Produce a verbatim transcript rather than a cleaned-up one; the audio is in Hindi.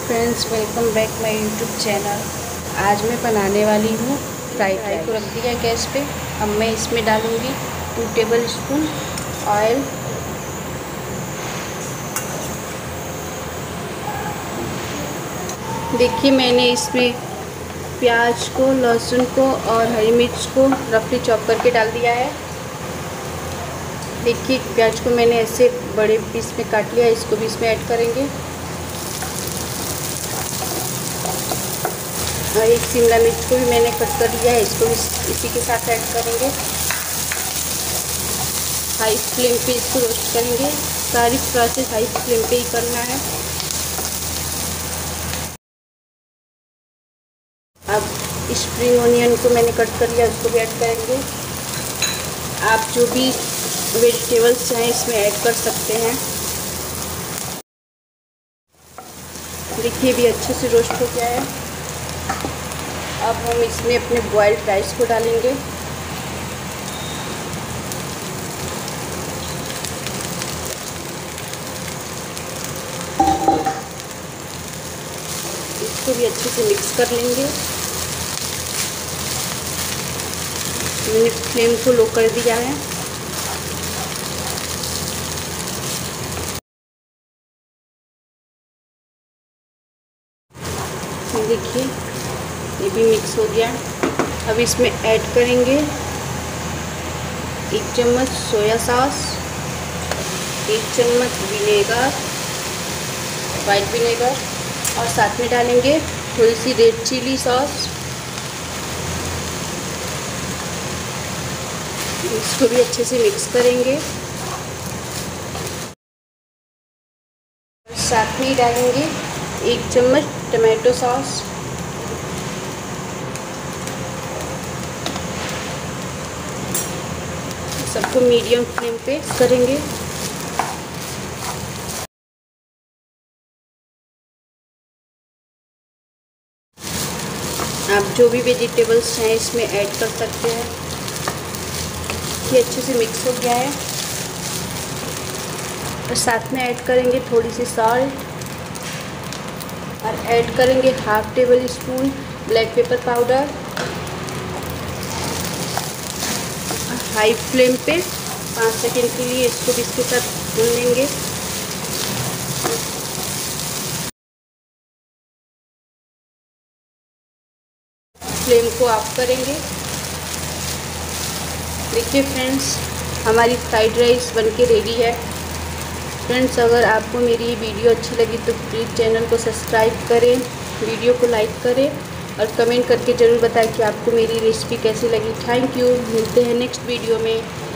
Friends, welcome back my YouTube channel. आज मैं बनाने वाली हूँ फ्राइड राइस। को रख दिया गैस पे। अब मैं इसमें डालूँगी टू टेबल स्पून ऑयल। देखिए, मैंने इसमें प्याज को, लहसुन को और हरी मिर्च को रफली चॉप करके डाल दिया है। देखिए, प्याज को मैंने ऐसे बड़े पीस में काट लिया, इसको भी इसमें ऐड करेंगे। और एक शिमला मिर्च को भी मैंने कट कर लिया है, इसको भी इसी के साथ ऐड करेंगे। हाई फ्लेम पे इसको रोस्ट करेंगे। सारी प्रोसेस हाई फ्लेम पे ही करना है। अब स्प्रिंग ओनियन को मैंने कट कर लिया, उसको भी ऐड करेंगे। आप जो भी वेजिटेबल्स चाहें इसमें ऐड कर सकते हैं। देखिए, भी अच्छे से रोस्ट हो गया है। अब हम इसमें अपने बॉइल्ड राइस को डालेंगे। इसको भी अच्छे से मिक्स कर लेंगे। मैंने फ्लेम को लो कर दिया है। देखिए, ये भी मिक्स हो गया। अब इसमें ऐड करेंगे एक चम्मच सोया सॉस, एक चम्मच विनेगर, वाइट विनेगर, और साथ में डालेंगे थोड़ी सी रेड चिली सॉस। इसको भी अच्छे से मिक्स करेंगे। साथ में ही डालेंगे एक चम्मच टमाटो सॉस। सबको मीडियम फ्लेम पे करेंगे। आप जो भी वेजिटेबल्स हैं इसमें ऐड कर सकते हैं। ये अच्छे से मिक्स हो गया है। और साथ में ऐड करेंगे थोड़ी सी सॉल्ट, और ऐड करेंगे half tablespoon black pepper powder. High flame पे पाँच सेकंड के लिए इसको भी इसके साथ भून लेंगे। फ्लेम को ऑफ करेंगे। देखिए फ्रेंड्स, हमारी फ्राइड राइस बनके रेडी है। फ्रेंड्स, अगर आपको मेरी ये वीडियो अच्छी लगी तो प्लीज़ चैनल को सब्सक्राइब करें, वीडियो को लाइक करें और कमेंट करके ज़रूर बताएं कि आपको मेरी रेसिपी कैसी लगी। Thank you. मिलते हैं नेक्स्ट वीडियो में।